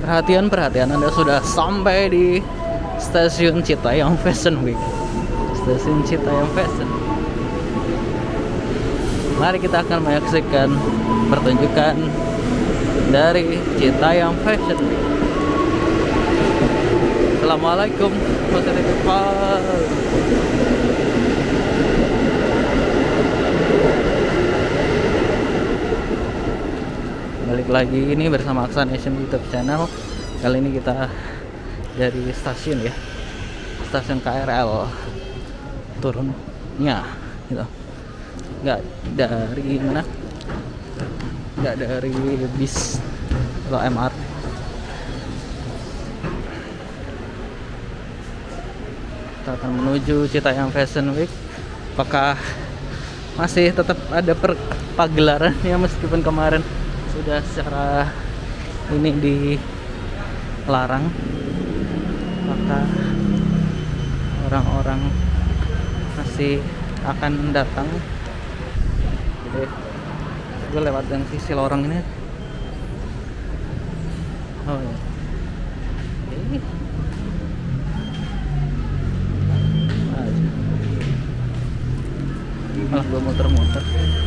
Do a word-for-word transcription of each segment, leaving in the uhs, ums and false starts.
Perhatian, perhatian, Anda sudah sampai di stasiun Citayam Fashion Week. Stasiun Citayam Fashion. Mari kita akan menyaksikan pertunjukan dari Citayam Fashion Week. Assalamualaikum warahmatullahi wabarakatuh. Balik lagi ini bersama Aksan Asian YouTube channel. Kali ini kita dari stasiun ya, stasiun K R L turunnya gitu. Nggak dari mana? Nggak dari bis atau M R T. Kita akan menuju Citayam Fashion Week. Apakah masih tetap ada per pagelarannya meskipun kemarin sudah secara ini dilarang? Maka orang-orang masih akan datang. Jadi gue lewat yang sisi lorong ini. Oh ya. Ini malah gue muter-muter.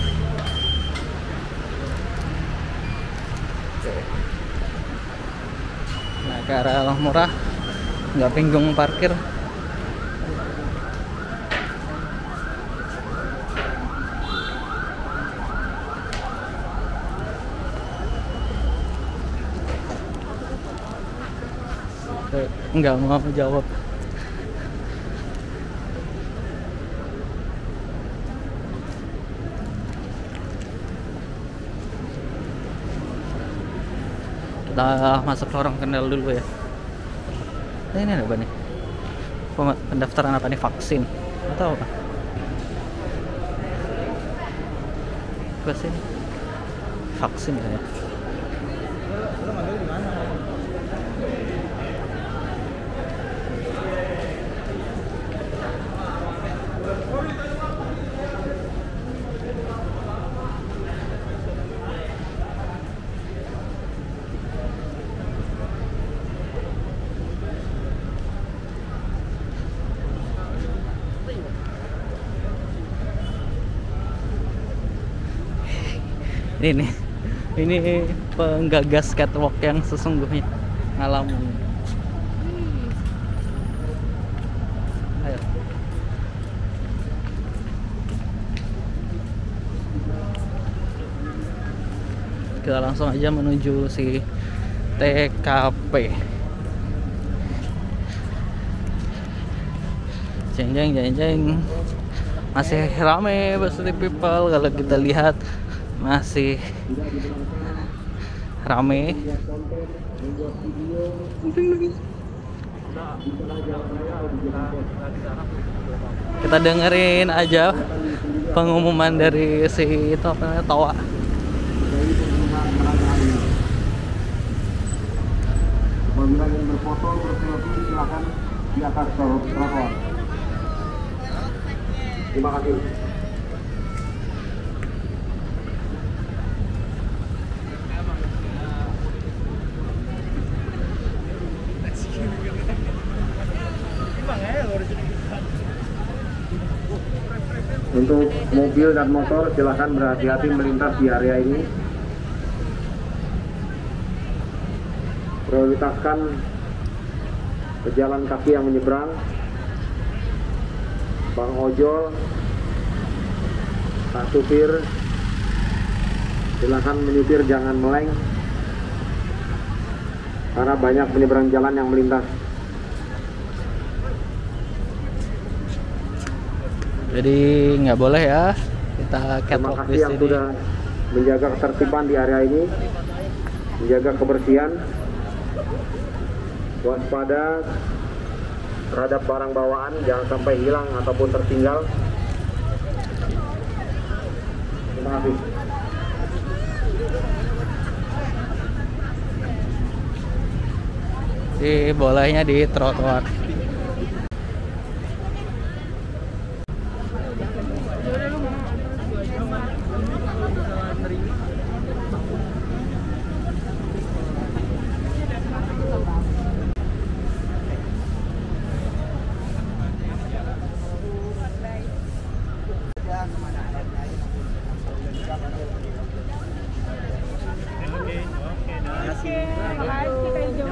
Nah, ke arah murah, nggak bingung parkir. Nggak mau jawab. Kita masuk lorong kendal dulu ya. Nah, ini ada apa nih? Pendaftaran apa nih? Vaksin atau apa? Vaksin, vaksin ya. Ini ini penggagas catwalk yang sesungguhnya ngalamin. Ayo. Kita langsung aja menuju si T K P. Jeng jeng jeng jeng. Masih rame Basri people kalau kita lihat. Masih rame. Kita dengerin aja pengumuman dari si itu apa namanya, Toa. Apabila ingin berfoto, berselfie, silakan di atas trotoar. Terima kasih. Untuk mobil dan motor silakan berhati-hati melintas di area ini. Prioritaskan pejalan kaki yang menyeberang. Bang ojol, Pak supir, silakan menyetir, jangan meleng karena banyak penyeberang jalan yang melintas. Jadi nggak boleh ya kita Terima catwalk kasih di yang sini. sudah menjaga ketertiban di area ini, menjaga kebersihan, waspada terhadap barang bawaan, jangan sampai hilang ataupun tertinggal. Terima kasih. Si bolehnya di trotoar. Aceh. Makasih Kak Jo.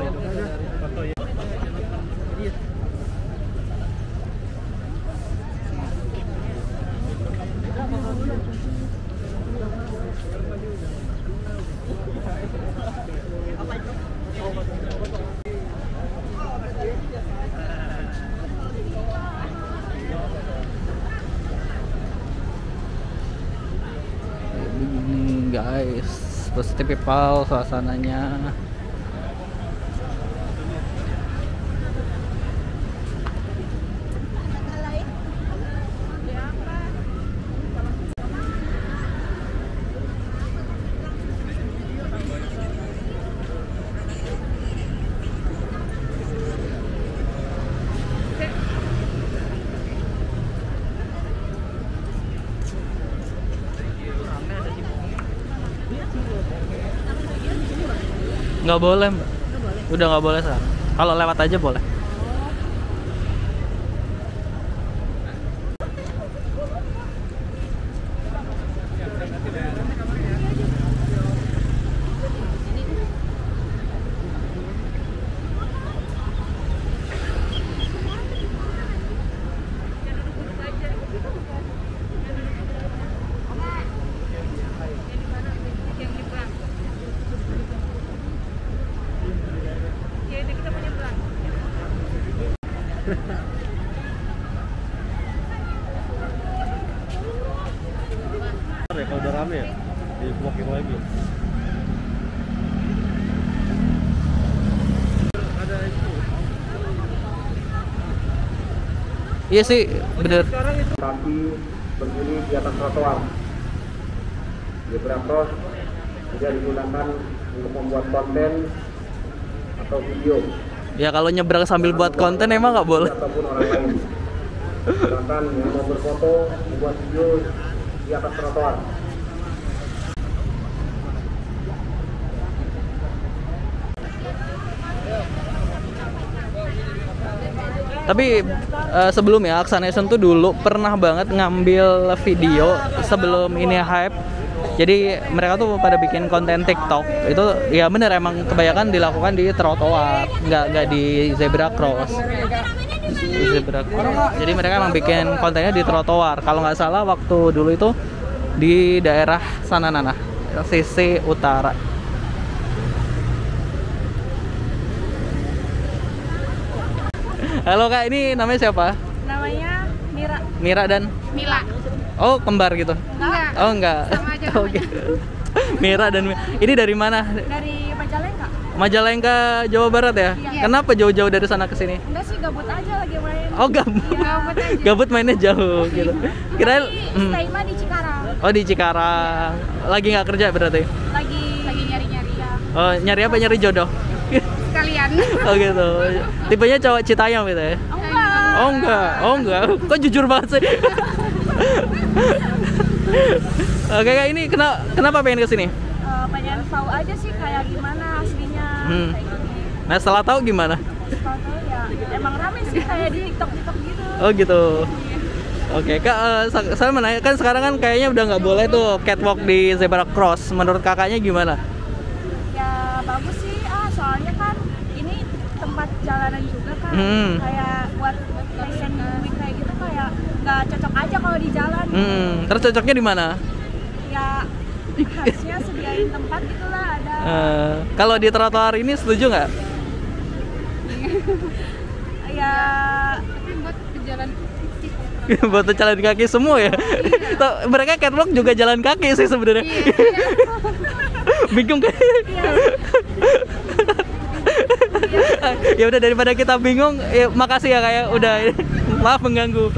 Begini guys, positif people suasananya. Nggak boleh mbak, udah nggak boleh sekarang. Kalau lewat aja boleh. Kalau udah rame ya, di blocking lagi. Ada itu. Iya sih, bener. Kaki berdiri di atas trotoar. Zebra cross tidak digunakan untuk membuat konten atau video. Ya kalau nyebrang sambil buat konten emang nggak boleh. Ataupun orang lain. Silakan yang mau berfoto, membuat video di atas trotoar. Tapi uh, sebelumnya Aksa Nation tuh dulu pernah banget ngambil video sebelum ini hype. Jadi mereka tuh pada bikin konten TikTok. Itu ya bener emang kebanyakan dilakukan di trotoar, nggak nggak di zebra cross. Zebra cross. Jadi mereka emang bikin kontennya di trotoar. Kalau nggak salah waktu dulu itu di daerah sana Nana, sisi utara. Halo Kak, ini namanya siapa? Namanya Mira. Mira dan Mila. oh kembar gitu? Enggak. Oh enggak. Sama aja Oh, gitu. Mira dan Mi- ini dari mana? Dari Majalengka. Majalengka, Jawa Barat ya? Iya. Kenapa jauh-jauh dari sana ke sini? Enggak sih, gabut aja lagi main. Oh gabut. Iya, gabut aja. Gabut mainnya jauh gitu. Kirain hmm. Stay mah di Cikarang. Oh di Cikarang. Lagi nggak kerja berarti? Lagi lagi nyari-nyari ya. Oh nyari apa? Nyari jodoh? Sekalian. Oh gitu. Tipenya cowok Citayam gitu ya? Oh, enggak. Oh enggak. Oh enggak. Kok jujur banget sih? Oke Kak, ini kenapa kenapa pengen kesini? Uh, pengen tahu aja sih kayak gimana aslinya. Hmm. Kayak gini. Nah setelah tahu gimana? Setelah tahu ya emang rame sih kayak di TikTok-TikTok gitu. Oh gitu. Oke Kak, uh, saya mau nanya, kan sekarang kan kayaknya udah nggak boleh tuh catwalk di zebra cross. Menurut kakaknya gimana? Ya bagus sih, ah soalnya kan ini tempat jalanan juga kan. Hmm. Kayak buat fashion week kayak gitu kayak nggak cocok aja kalau di jalan. Hmm, terus cocoknya di mana? Ya harusnya sediain tempat gitulah ada. Uh, kalau di trotoar ini setuju nggak? Ya buat jalan Buat jalan kaki semua ya. Tuh, mereka catwalk juga jalan kaki sih sebenarnya. Iya, iya. Bingung kan? Iya. Ya udah daripada kita bingung, ya, makasih ya kayak udah maaf mengganggu.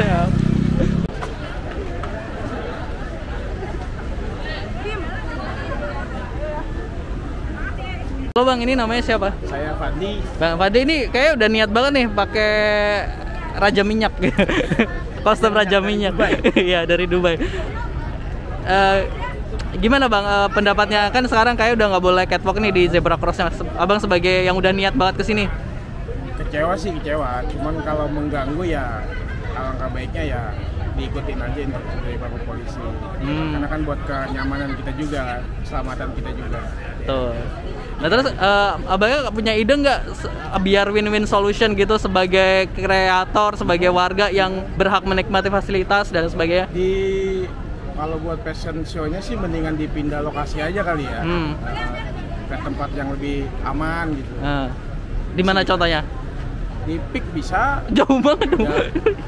Halo Bang, ini namanya siapa? Saya Fadli. Bang Fadli ini kayaknya udah niat banget nih pakai raja minyak. Kostum raja minyak. Iya, dari Dubai. Uh, gimana Bang uh, pendapatnya? Kan sekarang kayak udah nggak boleh catwalk nih di zebra crossnya. Abang sebagai yang udah niat banget kesini. Kecewa sih kecewa, cuman kalau mengganggu ya alangkah baiknya ya diikutin aja instruksi dari Bapak Polisi. Hmm. Karena kan buat kenyamanan kita juga, keselamatan kita juga. Tuh. Nah terus uh, abangnya punya ide nggak se- biar win-win solution gitu sebagai kreator, sebagai warga yang berhak menikmati fasilitas dan sebagainya? Di kalau buat fashion show-nya sih mendingan dipindah lokasi aja kali ya. Hmm. Nah, ke tempat yang lebih aman gitu. Nah, di mana contohnya? Di P I K bisa. Jauh banget dong. Ya.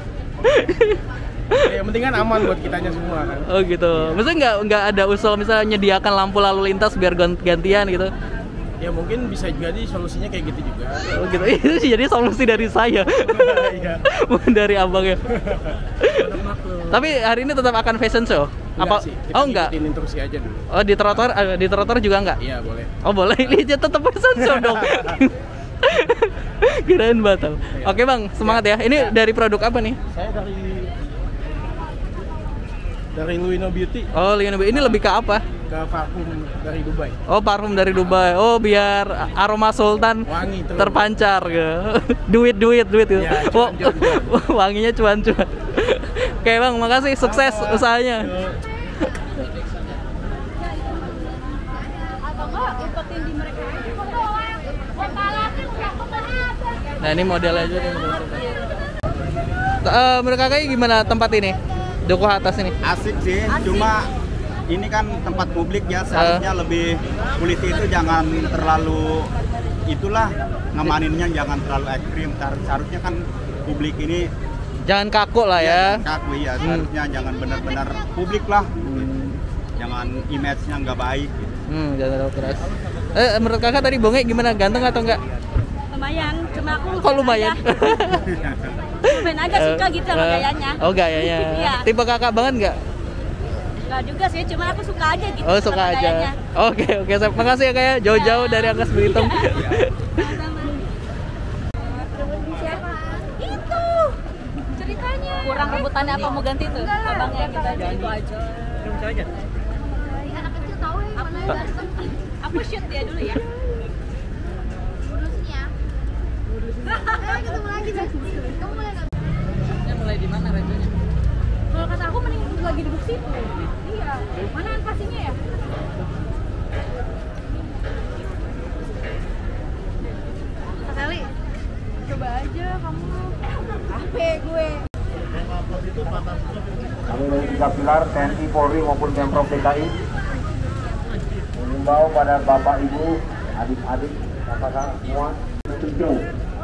Ya, yang penting kan aman buat kitanya semua kan. Oh gitu. Maksudnya nggak nggak ada usul misalnya menyediakan lampu lalu lintas biar gant- gantian gitu? Ya mungkin bisa jadi solusinya kayak gitu juga. Oh gitu. Itu sih jadi solusi dari saya. Iya. Bukan dari abangnya. Tapi hari ini tetap akan fashion show? Enggak Apa? sih, kita Oh enggak. ngikutin instruksi aja dulu. Oh di trotoar eh, di trotoar juga enggak? Iya boleh. Oh boleh. Ini tetap fashion show dong. Kirain batal. Oke bang, semangat ya. Ini dari produk apa nih? Saya dari dari Luino Beauty Oh Lian, ini lebih ke apa? ke parfum dari Dubai. Oh parfum dari Dubai. Oh biar aroma sultan Wangi terus. terpancar gitu. Duit duit duit gitu. Ya, Oh, cuan, cuan, cuan. wanginya cuan-cuan. Oke bang, makasih, sukses usahanya. Atau enggak ikutin di mereka aja. Nah ini modelnya aja nih. Uh, mereka kayak gimana tempat ini? Dukuh atas ini. Asik sih, cuma ini kan tempat publik ya, seharusnya lebih polisi itu jangan terlalu itulah ngamaninnya jangan terlalu ekstrim. Seharusnya kan publik ini Jangan kaku lah ya. kaku ya, Hmm. seharusnya jangan benar-benar publik lah. Jangan image-nya nggak baik gitu. Hmm, jangan terlalu keras. Eh menurut kakak tadi Bonge gimana? Ganteng atau enggak? Lumayan, cuma aku Kok lumayan? Ben aja suka gitu sama Eh, gayanya. Oh gayanya. Iya. Tipe kakak banget nggak? Enggak juga sih, cuma aku suka aja gitu. Oh suka sama aja. gayanya. Oke oke, saya makasih ya kayak jauh-jauh dari Angkas Belitung. Sama-sama. Siapa? Itu ceritanya. Kurang rebutannya apa mau ganti tuh? Abangnya kita aja itu aja. Anak kecil tahu yang mana yang ganteng. Aku shoot dia dulu ya. Modusnya. Modusnya. Ketemu lagi deh. Kamu mulai nggak? Ini mulai di mana rajonya? Kalau kata aku mending lagi duduk situ. Iya. Mana pastinya ya? Sekali. Coba aja kamu. H P gue. Kami dari tiga pilar T N I, Polri maupun Pemprov D K I mengimbau pada bapak ibu, adik-adik, kakak-kakak semua sejauh.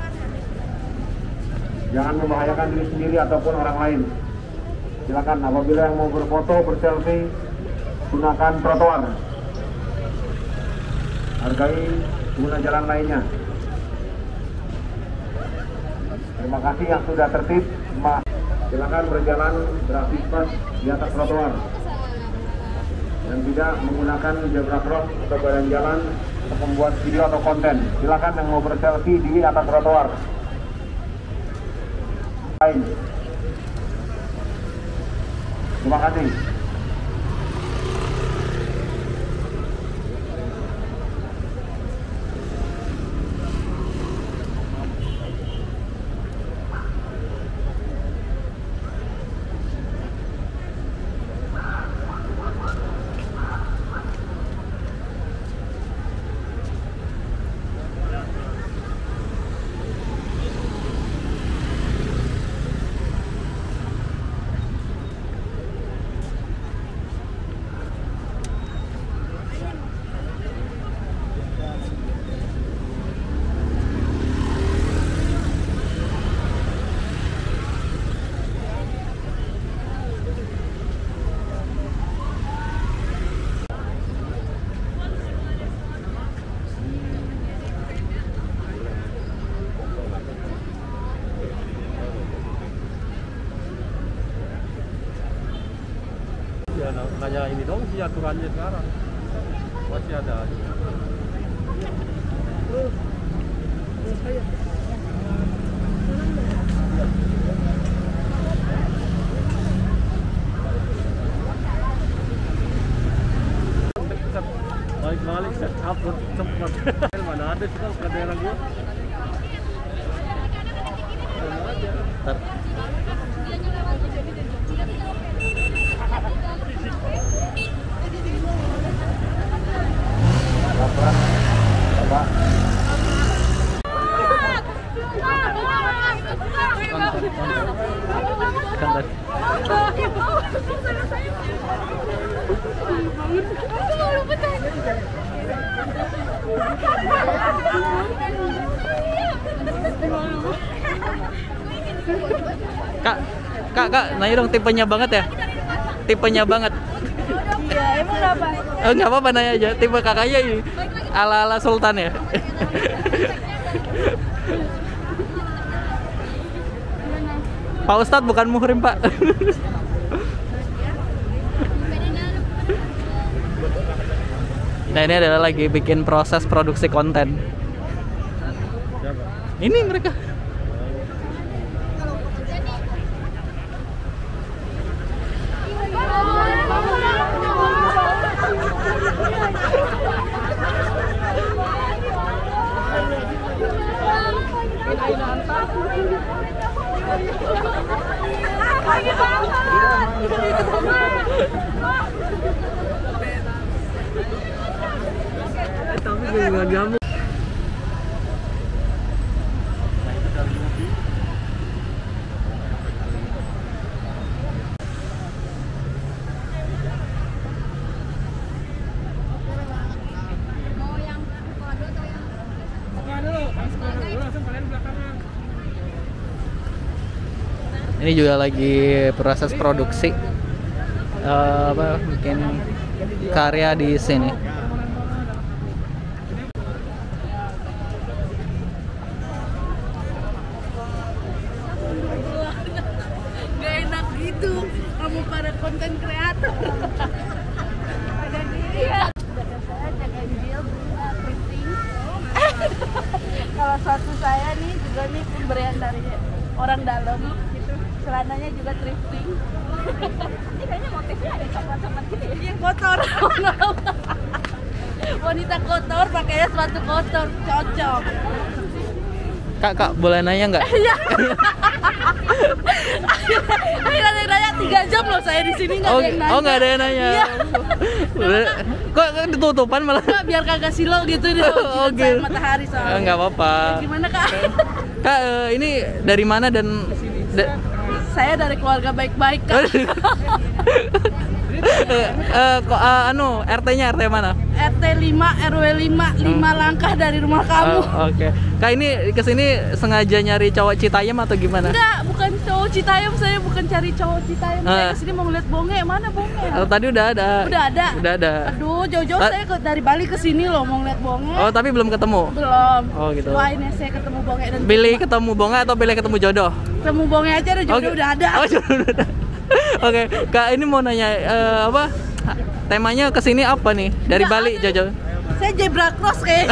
Jangan membahayakan diri sendiri ataupun orang lain. Silakan apabila yang mau berfoto, berselfie, gunakan trotoar. Hargai pengguna jalan lainnya. Terima kasih yang sudah tertib. Ma- Silakan berjalan beraktivitas di atas trotoar dan tidak menggunakan zebra cross atau badan jalan untuk membuat video atau konten. Silakan yang mau berselfie di atas trotoar. Lain. Terima kasih. Ya, nanya ini dong sih aturannya sekarang. Masih ada aja. Balik-balik set upload cepat. Mana ada sih kan ke daerah gua. Sama aja. Ntar. Kak, kak, kak, nanya dong tipenya banget ya? Tipenya banget. Iya, emang apa? Oh, nggak apa-apa nanya aja. Tipe kakaknya ini ala-ala Sultan ya? Pak Ustadz bukan muhrim, Pak. Nah, ini adalah lagi bikin proses produksi konten. Ini mereka. Tapi nggak nyambung. Ini juga lagi proses produksi uh, apa bikin karya di sini. Gak enak gitu, kamu para konten kreator. Ada dia. Saya jaga Injil, printing. Kalau satu saya nih juga nih pemberian dari orang dalam. Celananya juga thrifting. Ini kayaknya motifnya ada coklat-coklat gitu ya? Yang kotor. Wanita kotor pakainya sepatu kotor, cocok. Kak, kak boleh nanya nggak? Iya. Akhirnya ada yang nanya tiga jam loh saya di sini nggak Oh, ada yang nanya. oh nggak ada yang nanya. Iya. Kok kok ditutupan malah? Kak, biar kagak silau gitu di Oh, saya gitu. matahari soalnya. Oh, nggak apa-apa. Gimana kak? Kak, eh, ini dari mana dan da- Saya dari keluarga baik-baik kak. eh, eh, kok eh, anu R T-nya R T mana? R T lima R W lima, lima langkah dari rumah kamu. Oh, Oke. Kak, ini kesini sengaja nyari cowok Citayam atau gimana? Enggak, bukan cowok Citayam, saya bukan cari cowok Citayam. Saya Ah. kesini mau ngeliat bonge, mana bonge? Oh, tadi udah ada. Udah ada? Udah ada. Aduh, jauh-jauh Ah. saya ke, dari Bali ke sini loh mau ngeliat bonge. Oh, tapi belum ketemu. Belum. Oh, gitu. Doain ya saya ketemu bonge dan Pilih ketemu bonga atau pilih ketemu jodoh? ketemu bonge aja udah jodoh Oke. udah ada. Oh, jodoh udah ada. Oke, Kak, ini mau nanya eh, apa? Temanya kesini apa nih? Dari Nggak Bali, ada. Jojo. Saya zebra cross kayak.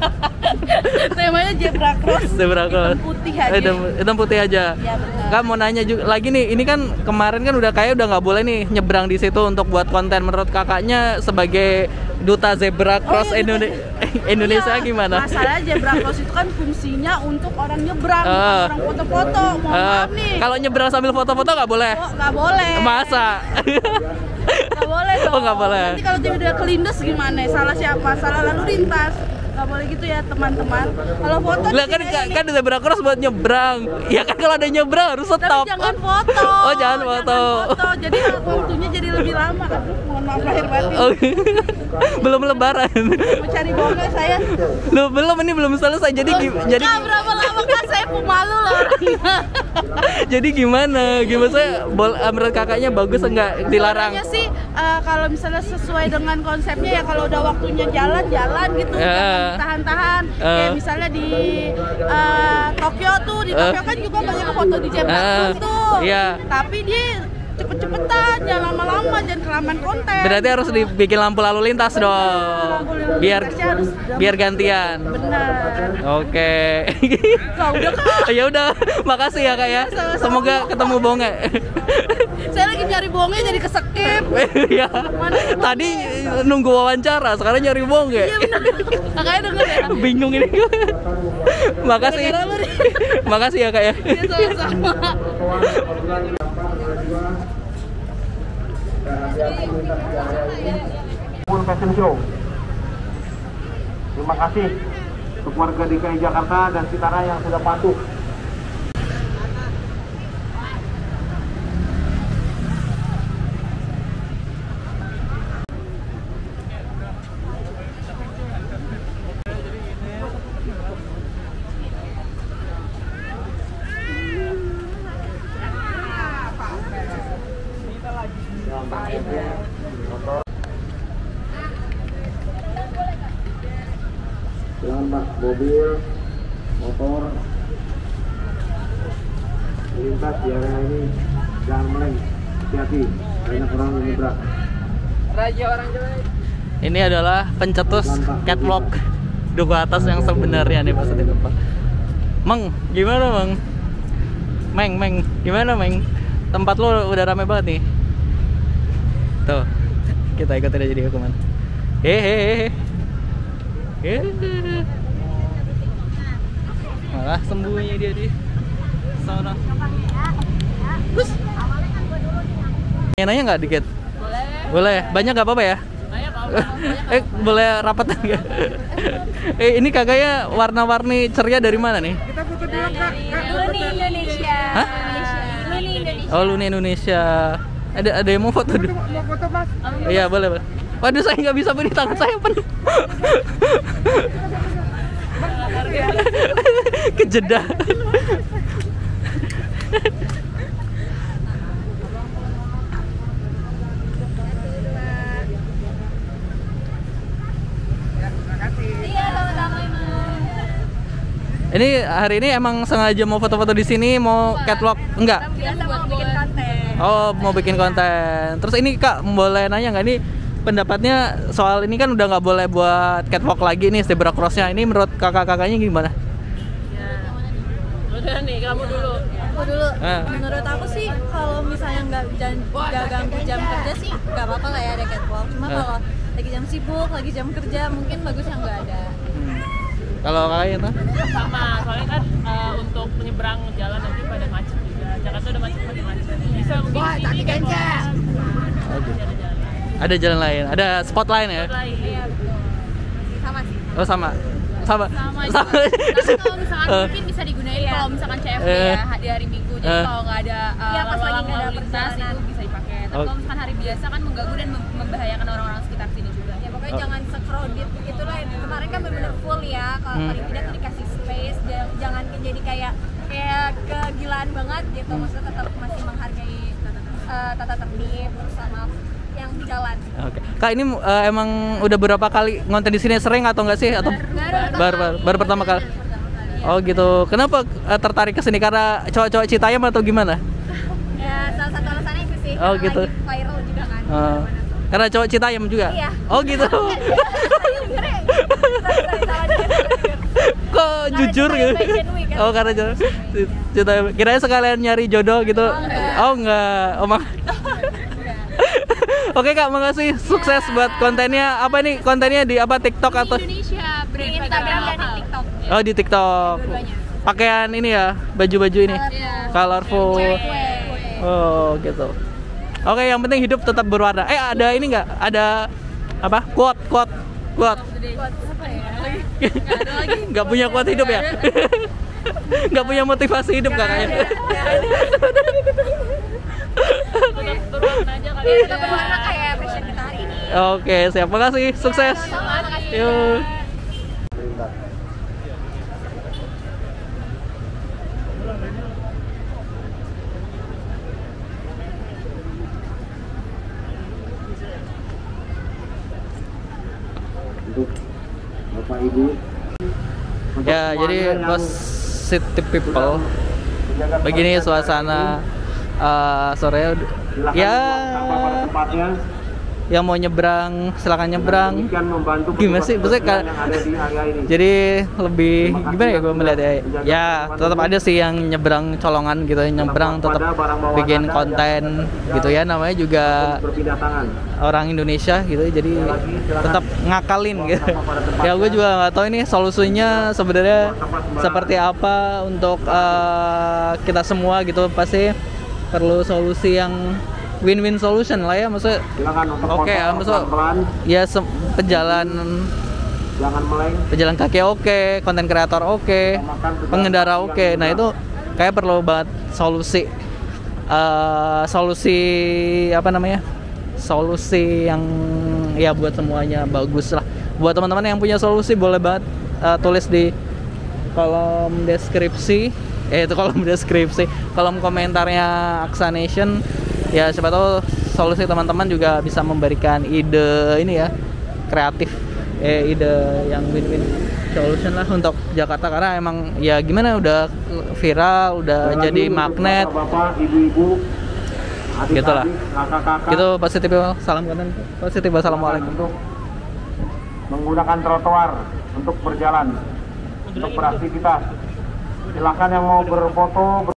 Temanya zebra cross. Zebra cross. Hitam putih aja. Eh, hitam, hitam putih aja. Iya, benar. Kak, mau nanya juga lagi nih. Ini kan kemarin kan udah kayak udah nggak boleh nih nyebrang di situ untuk buat konten. Menurut kakaknya sebagai duta zebra cross Oh, iya, Indone- duta. Indonesia Iya, gimana? Masalahnya zebra cross itu kan fungsinya untuk orang nyebrang, bukan Ah. orang foto-foto. Mohon Eh, maaf nih. kalau nyebrang sambil foto-foto nggak boleh? Oh, nggak boleh. Masa? Nggak boleh dong. Oh, nggak boleh. Nanti kalau dia udah kelindes gimana? Salah siapa? Salah lalu lintas. Nggak boleh gitu ya teman-teman. Kalau foto di Lah kan sini kan, nih. kan zebra cross buat nyebrang. Ya kan kalau ada nyebrang harus Tapi stop. jangan foto. Oh, jangan foto. Jangan foto. Jadi waktunya jadi lebih lama. Aduh, mohon maaf lahir batin. Oh, belum lebaran. Mau cari bonga saya. Lu belum ini belum selesai. Jadi gi- jadi Kak, berapa lama kan saya pemalu loh orangnya. jadi gimana? Gimana saya bol eh, menurut kakaknya bagus enggak dilarang? Sebenarnya sih eh, kalau misalnya sesuai dengan konsepnya ya kalau udah waktunya jalan jalan gitu Ya. jangan tahan-tahan. Eh. Kayak misalnya di eh, Tokyo tuh di Tokyo kan juga banyak foto di zebra Eh. cross tuh. Iya. Tapi dia cepet-cepetan, jangan lama-lama, jangan kelamaan konten. Berarti harus dibikin lampu lalu lintas dong. Lampu lalu Biar lintasnya harus- biar gantian. Benar. Oke. Kak, udah Kak. Ya udah, makasih ya Kak ya. Sama-sama. Semoga ketemu bonge. Saya lagi nyari bonge jadi kesekip. Iya. Tadi nunggu wawancara, sekarang nyari bonge. Iya benar. Kakaknya denger ya? Bingung ini. Makasih. Gara-gara lu nih. Makasih ya Kak ya. Iya sama-sama. Full Fashion Show. Terima kasih untuk warga D K I Jakarta dan Citara yang sudah patuh. Pak, mobil, motor melintas di area ini jangan meleng, hati-hati, banyak orang yang nyebrang. Raja orang jelek. Ini adalah pencetus catwalk duku atas yang sebenarnya nih maksudnya Pak. Meng, gimana Meng? Meng, Meng, gimana Meng? Tempat lo udah rame banget nih. Tuh, kita ikutin aja dia kemana. Hehehe. Hehehe. Malah sembunyi dia di sana. Terus, nanya nggak dikit? Boleh. Boleh. Banyak nggak apa-apa ya? Banyak kalau eh boleh rapat nggak? eh ini kakaknya warna-warni ceria dari mana nih? Kita foto dulu Kak. Luni Indonesia. Hah? Luni Indonesia. Oh Luni Indonesia. Ada ada yang mau foto dulu? Mau foto Mas? Iya boleh boleh. Waduh saya nggak bisa beri tangan saya penuh. Kejedah. Ini hari ini emang sengaja mau foto-foto di sini, mau catwalk enggak? Biasa mau bikin konten. Oh, mau bikin konten. Terus ini Kak, boleh nanya nggak nih pendapatnya soal ini kan udah nggak boleh buat catwalk lagi nih zebra crossnya. Ini menurut kakak-kakaknya gimana? Ya. Udah nih, kamu dulu. Aku dulu. Eh. Menurut aku sih kalau misalnya nggak jan- nggak ganggu jam kerja sih nggak apa-apa lah ya ada catwalk. Cuma Eh. kalau lagi jam sibuk, lagi jam kerja mungkin bagusnya nggak ada. Hmm. Kalau kakaknya tuh? Sama, soalnya kan uh, untuk menyeberang jalan nanti pada macet juga. Jakarta udah macet makin macet. Bisa mungkin Wah, sini kan Oh, gitu. Ada jalan lain, ada spot lain ya? lain. Iya, sama sih. Oh sama, sama, Sama sama. juga. Tapi kalau misalkan Eh. mungkin bisa digunain Iya. kalau misalkan C F D Eh. ya di hari Minggu. Jadi Eh. kalau nggak ada uh, Iya, pas lagi lalu nggak ada lintas perjalanan. itu bisa dipakai. Tapi Oh. kalau misalkan hari biasa kan mengganggu dan mem- membahayakan orang-orang sekitar sini juga. Ya pokoknya Oh. jangan se-crowded gitu lah. Kemarin kan benar-benar full ya. Kalau Hmm. paling tidak tuh dikasih space, j- jangan jadi kayak kayak kegilaan banget gitu. Hmm. Maksudnya tetap masih menghargai uh, tata tertib sama yang di jalan. Oke, Kak ini eh, emang udah berapa kali ngonten di sini, sering atau enggak sih? Atau baru baru, baru pertama kali? Oh gitu. Kenapa eh, tertarik ke sini? Karena cowok-cowok Citayam atau gimana? Ya salah satu alasannya itu sih. Oh, karena gitu. lagi viral juga kan. Eh, karena cowok Citayam juga? Iya. Oh gitu. Kok jujur gitu? Oh karena jodoh. Citayam. Kirain sekalian nyari jodoh gitu. Oh enggak. Oh mak. Oke Kak, makasih. Sukses buat kontennya. Apa nih kontennya di apa TikTok atau? Indonesia brand Di Instagram dan di TikTok. Oh di TikTok. Pakaian ini ya, baju-baju ini. Iya. Colorful. Oh gitu. Oke, yang penting hidup tetap berwarna. Eh ada ini nggak? Ada apa? Quote, quote, quote. Nggak punya quote hidup ya? Nggak punya motivasi hidup kakaknya. Tetap berwarna aja kali Iya, ya. tetap berwarna kayak fashion kita hari ini. Oke, siap. Makasih. Sukses. Sama, makasih. Yuk. Untuk Bapak Ibu. Untuk Ya, semuanya jadi yang positive people. menjaga Begini kebersihan suasana uh, sore. silakan Ya, buang sampah pada tempatnya. yang mau nyebrang silakan nyebrang. Demikian membantu Gimana sih? Maksudnya kebersihan ka- yang ada di area ini. Jadi lebih gimana ya gue melihat ya? Ya tetap ada sih yang nyebrang colongan gitu, nyebrang tetap bikin konten gitu ya. Namanya juga Berpindah tangan. orang Indonesia gitu, jadi tetap ngakalin gitu. Ya gue juga nggak tahu ini solusinya sebenarnya seperti apa untuk uh, kita semua gitu. Pasti perlu solusi yang win-win solution lah ya, maksudnya. Silakan untuk Oke, ya, motor maksud pelan-pelan, ya se- pejalan jangan meleng. pejalan kaki oke, konten kreator oke, pengendara oke. Nah itu kayak perlu banget solusi, uh, solusi apa namanya, solusi yang ya buat semuanya bagus lah. Buat teman-teman yang punya solusi boleh banget uh, tulis di kolom deskripsi, eh itu kolom deskripsi, kolom komentarnya Aksa Nation. Ya siapa tahu solusi teman-teman juga bisa memberikan ide ini ya, kreatif, eh ide yang win-win. solution lah untuk Jakarta, karena emang ya gimana udah viral, udah Dan jadi lagi untuk magnet bapak-bapak, ibu-ibu, gitu lah. adik-adik, kakak-kakak, Gitu positif, salam konten positif. Wassalamualaikum. untuk menggunakan trotoar untuk berjalan, untuk beraktivitas. Silakan yang mau berfoto.